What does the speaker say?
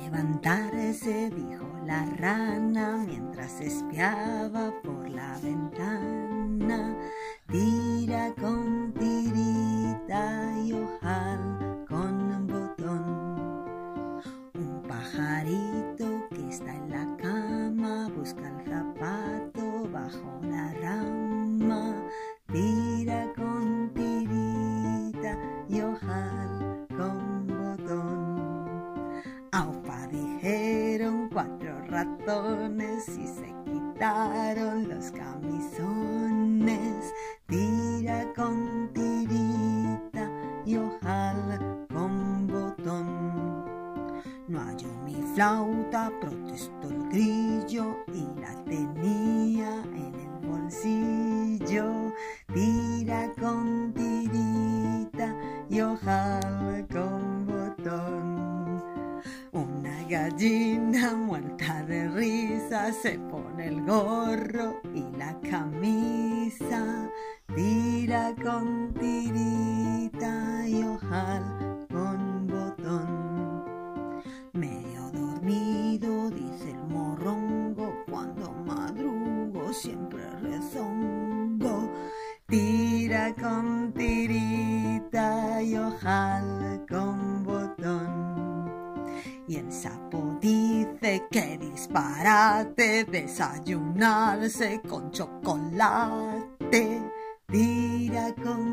levantarse, dijo la rana mientras espiaba por la ventana. Tira con tirita y ojal con botón. Un pajarito que está en la cama busca el zapato bajo la rama. Tira con tirita y ojal con botón. ¡Aupa!, dijeron 4 ratones y se quitaron los camisones. Tira con tirita y ojal con botón. No hallo mi flauta, protestó el grillo, y la tenía en el bolsillo. Tira con tirita y ojal con botón. Una gallina muerta de risa se pone el gorro y la camisa. Tira con tirita y ojal con botón. Medio dormido, dice el morrongo, cuando madrugo siempre rezongo. Tira con tirita y ojal con botón. Y el sapo dice que disparate desayunarse con chocolate. Tira con